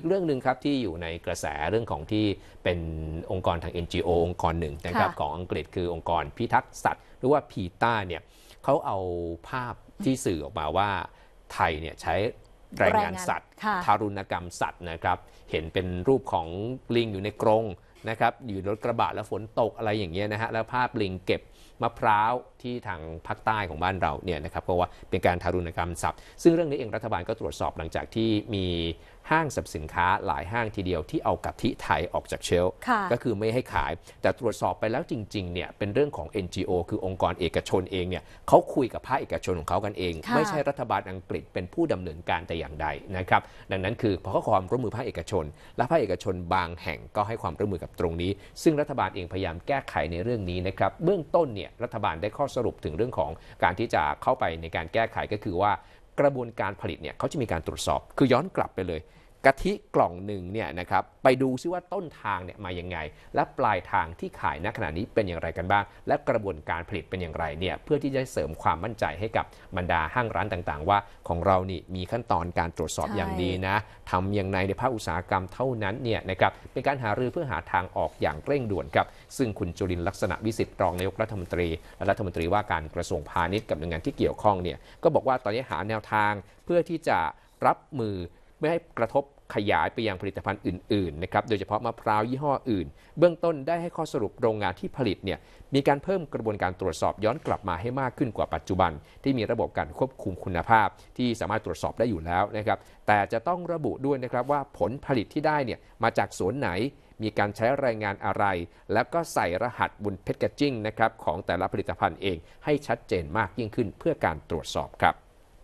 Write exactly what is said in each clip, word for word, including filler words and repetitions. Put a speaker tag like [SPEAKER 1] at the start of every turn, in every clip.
[SPEAKER 1] กเรื่องหนึ่งครับที่อยู่ในกระแสเรื่องของที่เป็นองค์กรทาง เอ็น จี โอ องค์กรหนึ่งนะครับของอังกฤษคือองค์กรพิทักษ์สัตว์หรือว่าพีต้าเนี่ยเขาเอาภาพที่สื่อออกมาว่าไทยเนี่ยใช้แรงงานสัตว์ทารุณกรรมสัตว์นะครับเห็นเป็นรูปของลิงอยู่ในกรงนะครับอยู่รถกระบะแล้วฝนตกอะไรอย่างเงี้ยนะฮะแล้วภาพลิงเก็บมะพร้าวที่ทางภาคใต้ของบ้านเราเนี่ยนะครับเพราะว่าเป็นการทารุณกรรมสัตว์ซึ่งเรื่องนี้เองรัฐบาลก็ตรวจสอบหลังจากที่มีห้างสรรพสินค้าหลายห้างทีเดียวที่เอากะทิไทยออกจากเชลฟ์ก็คือไม่ให้ขายแต่ตรวจสอบไปแล้วจริงๆเนี่ยเป็นเรื่องของ เอ็น จี โอ คือองค์กรเอกชนเองเนี่ยเขาคุยกับภาคเอกชนของเขากันเองไม่ใช่รัฐบาลอังกฤษเป็นผู้ดำเนินการแต่อย่างใดนะครับดังนั้นคือพอเขาความร่วมมือภาคเอกชนและภาคเอกชนบางแห่งก็ให้ความร่วมมือกับตรงนี้ซึ่งรัฐบาลเองพยายามแก้ไขในเรื่องนี้นะครับเบื้องต้นเนี่ยรัฐบาลได้ข้อสรุปถึงเรื่องของการที่จะเข้าไปในการแก้ไขก็คือว่ากระบวนการผลิตเนี่ยเขาจะมีการตรวจสอบคือย้อนกลับไปเลยกะทิกล่องหนึ่งเนี่ยนะครับไปดูซิว่าต้นทางเนี่ยมายังไงและปลายทางที่ขายณขณะนี้เป็นอย่างไรกันบ้างและกระบวนการผลิตเป็นอย่างไรเนี่ยเพื่อที่จะเสริมความมั่นใจให้กับบรรดาห้างร้านต่างๆว่าของเรานี่มีขั้นตอนการตรวจสอบอย่างดีนะทำอย่างไรในภาคอุตสาหกรรมเท่านั้นเนี่ยนะครับเป็นการหารือเพื่อหาทางออกอย่างเร่งด่วนครับซึ่งคุณจุลินทร์ลักษณะวิสิทธิ์รองนายกรัฐมนตรีและรัฐมนตรีว่าการกระทรวงพาณิชย์กับหน่วยงานที่เกี่ยวข้องเนี่ยก็บอกว่าตอนนี้หาแนวทางเพื่อที่จะรับมือไม่ให้กระทบขยายไปยังผลิตภัณฑ์อื่นๆนะครับโดยเฉพาะมะพร้าวยี่ห้ออื่นเบื้องต้นได้ให้ข้อสรุปโรงงานที่ผลิตเนี่ยมีการเพิ่มกระบวนการตรวจสอบย้อนกลับมาให้มากขึ้นกว่าปัจจุบันที่มีระบบการควบคุมคุณภาพที่สามารถตรวจสอบได้อยู่แล้วนะครับแต่จะต้องระบุด้วยนะครับว่าผลผลิตที่ได้เนี่ยมาจากสวนไหนมีการใช้แรงงานอะไรแล้วก็ใส่รหัสบนแพคเกจจิ้งนะครับของแต่ละผลิตภัณฑ์เองให้ชัดเจนมากยิ่งขึ้นเพื่อการตรวจสอบครับ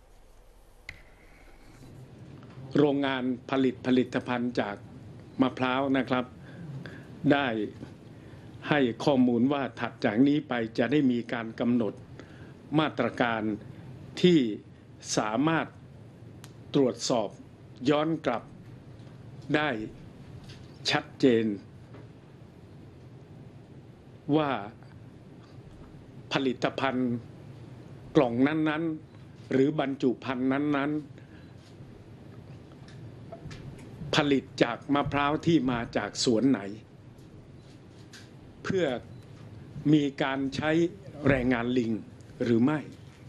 [SPEAKER 2] โรงงานผลิตผลิตภัณฑ์จากมะพร้าวนะครับได้ให้ข้อมูลว่าถัดจากนี้ไปจะได้มีการกำหนดมาตรการที่สามารถตรวจสอบย้อนกลับได้ชัดเจนว่าผลิตภัณฑ์กล่องนั้นๆหรือบรรจุภัณฑ์นั้นๆผลิตจากมะพร้าวที่มาจากสวนไหนเพื่อมีการใช้แรงงานลิงหรือไม่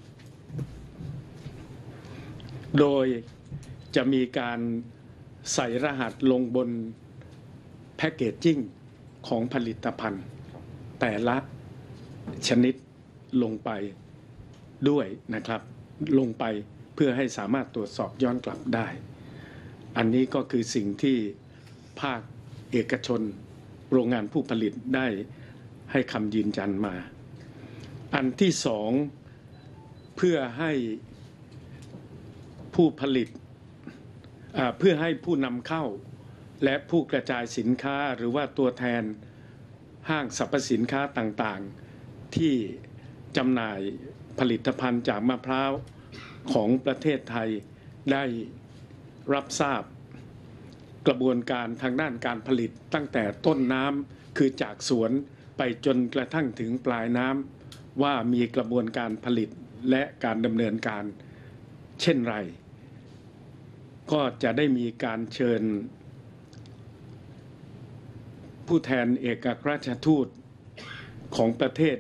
[SPEAKER 2] โดยจะมีการใส่รหัสลงบนแพคเกจจิ้งของผลิตภัณฑ์แต่ละชนิดลงไปด้วยนะครับลงไปเพื่อให้สามารถตรวจสอบย้อนกลับได้อันนี้ก็คือสิ่งที่ภาคเอกชนโรงงานผู้ผลิตได้ให้คำยืนยันมาอันที่สองเพื่อให้ผู้ผลิตเพื่อให้ผู้นำเข้าและผู้กระจายสินค้าหรือว่าตัวแทนห้างสรรพสินค้าต่างๆที่จำหน่ายผลิตภัณฑ์จากมะพร้าวของประเทศไทยได้รับทราบกระบวนการทางด้านการผลิตตั้งแต่ต้นน้ำคือจากสวนไปจนกระทั่งถึงปลายน้ำว่ามีกระบวนการผลิตและการดำเนินการเช่นไรก็จะได้มีการเชิญผู้แทนเอกอัครราชทูตของประเทศ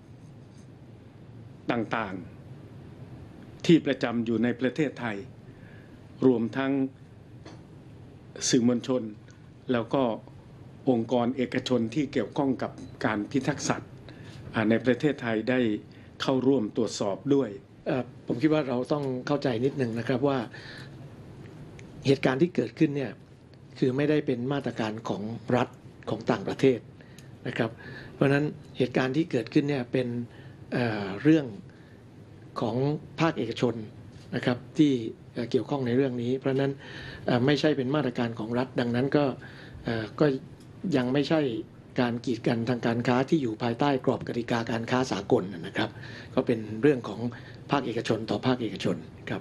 [SPEAKER 2] ต่างๆที่ประจำอยู่ในประเทศไทยรวมทั้งสื่อมวลชนแล้วก็องค์กรเอกชนที่เกี่ยวข้องกับการพิทักษ์สัตว์ในประเทศไทยได้เข้าร่วมตรวจสอบด้วย
[SPEAKER 3] ผมคิดว่าเราต้องเข้าใจนิดหนึ่งนะครับว่าเหตุการณ์ที่เกิดขึ้นเนี่ยคือไม่ได้เป็นมาตรการของรัฐของต่างประเทศนะครับเพราะฉะนั้นเหตุการณ์ที่เกิดขึ้นเนี่ยเป็นเอ่อเรื่องของภาคเอกชนนะครับที่เกี่ยวข้องในเรื่องนี้เพราะฉะนั้นไม่ใช่เป็นมาตรการของรัฐดังนั้นก็ก็ยังไม่ใช่การกีดกันทางการค้าที่อยู่ภายใต้กรอบกติกาการค้าสากลนะครับก็เป็นเรื่องของภาคเอกชนต่อภาคเอกชนครับ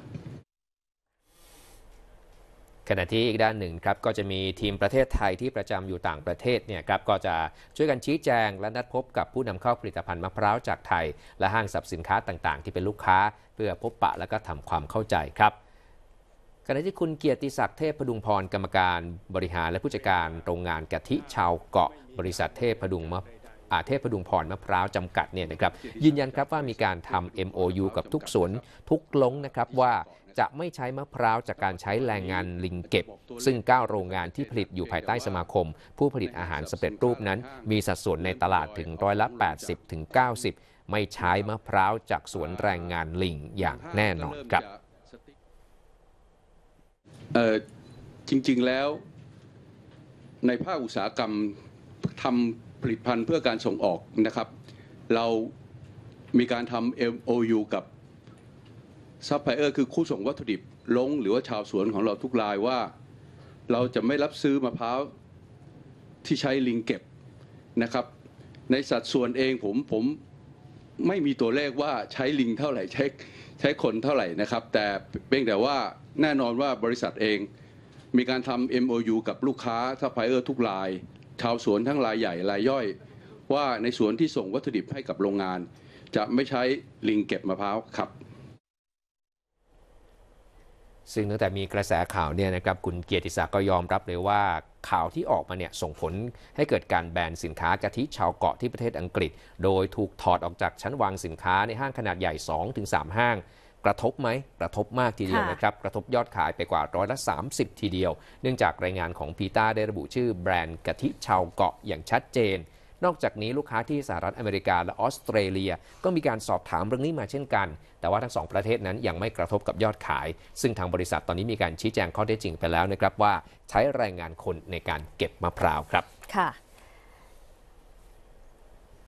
[SPEAKER 1] ขณะที่อีกด้านหนึ่งครับก็จะมีทีมประเทศไทยที่ประจำอยู่ต่างประเทศเนี่ยครับก็จะช่วยกันชี้แจงและนัดพบกับผู้นำเข้าผลิตภัณฑ์มะพร้าวจากไทยและห้างสรรพสินค้าต่างๆที่เป็นลูกค้าเพื่อพบปะและก็ทำความเข้าใจครับขณะที่คุณเกียรติศักดิ์เทพพดุงพรกรรมการบริหารและผู้จัดการโรงงานกะทิชาวเกาะบริษัทเทพพดุงมะอาเทพพดุงพรมะพร้าวจำกัดเนี่ยนะครับยืนยันครับว่ามีการทำ เอ็ม โอ ยู กับทุกสวนทุกลงนะครับว่าจะไม่ใช้มะพร้าวจากการใช้แรงงานลิงเก็บซึ่งเก้าโรงงานที่ผลิตอยู่ภายใต้สมาคมผู้ผลิตอาหารสำเร็จรูปนั้นมีสัดส่วนในตลาดถึงร้อยละ แปดสิบถึงเก้าสิบ ไม่ใช้มะพร้าวจากสวนแรงงานลิงอย่างแน่นอนครับ
[SPEAKER 4] เอ่อจริงๆแล้วในภาคอุตสาหกรรมทำผลิตภัณฑ์เพื่อการส่งออกนะครับเรามีการทำ เอ็ม โอ ยู กับซัพพลายเออร์คือคู่ส่งวัตถุดิบลงหรือว่าชาวสวนของเราทุกรายว่าเราจะไม่รับซื้อมะพร้าวที่ใช้ลิงเก็บนะครับในสัดส่วนเองผมผมไม่มีตัวเลขว่าใช้ลิงเท่าไหร่ใช้ใช้คนเท่าไหร่นะครับแต่เพียงแต่ว่าแน่นอนว่าบริษัทเองมีการทำ เอ็ม โอ ยู กับลูกค้าซัพพลายเออร์ทุกรายชาวสวนทั้งรายใหญ่รายย่อยว่าในสวนที่ส่งวัตถุดิบให้กับโรงงานจะไม่ใช้ลิงเก็บมะพร้าวครับ
[SPEAKER 1] ซึ่งตั้งแต่มีกระแสข่าวเนี่ยนะครับคุณเกียรติศักดิ์ก็ยอมรับเลยว่าข่าวที่ออกมาเนี่ยส่งผลให้เกิดการแบนสินค้ากะทิชาวเกาะที่ประเทศอังกฤษโดยถูกถอดออกจากชั้นวางสินค้าในห้างขนาดใหญ่ สองถึงสาม ห้างกระทบไหมกระทบมากทีเดียวนะครับกระทบยอดขายไปกว่าร้อยละสามสิบทีเดียวเนื่องจากรายงานของพีต้าได้ระบุชื่อแบรนด์กะทิชาวเกาะอย่างชัดเจนนอกจากนี้ลูกค้าที่สหรัฐอเมริกาและออสเตรเลียก็มีการสอบถามเรื่องนี้มาเช่นกันแต่ว่าทั้งสองประเทศนั้นยังไม่กระทบกับยอดขายซึ่งทางบริษัทตอนนี้มีการชี้แจงข้อเท็จจริงไปแล้วนะครับว่าใช้แรงงานคนในการเก็บมะพร้าวครับ
[SPEAKER 5] ค่ะ